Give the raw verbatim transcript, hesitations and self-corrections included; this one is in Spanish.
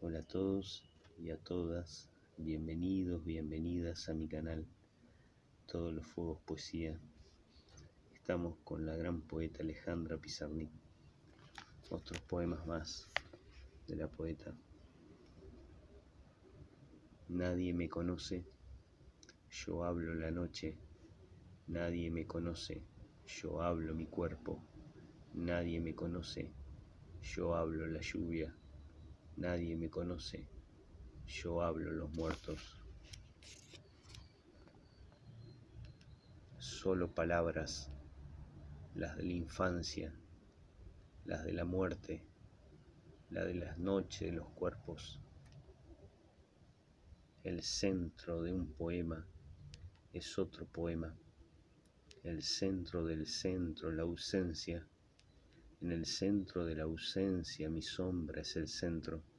Hola a todos y a todas, bienvenidos, bienvenidas a mi canal Todos los Fuegos Poesía. Estamos con la gran poeta Alejandra Pizarnik, otros poemas más de la poeta. Nadie me conoce, yo hablo la noche, nadie me conoce, yo hablo mi cuerpo, nadie me conoce, yo hablo la lluvia, nadie me conoce, yo hablo los muertos. Solo palabras, las de la infancia, las de la muerte, la de las noches de los cuerpos. El centro de un poema es otro poema. El centro del centro, la ausencia. En el centro de la ausencia mi sombra es el centro.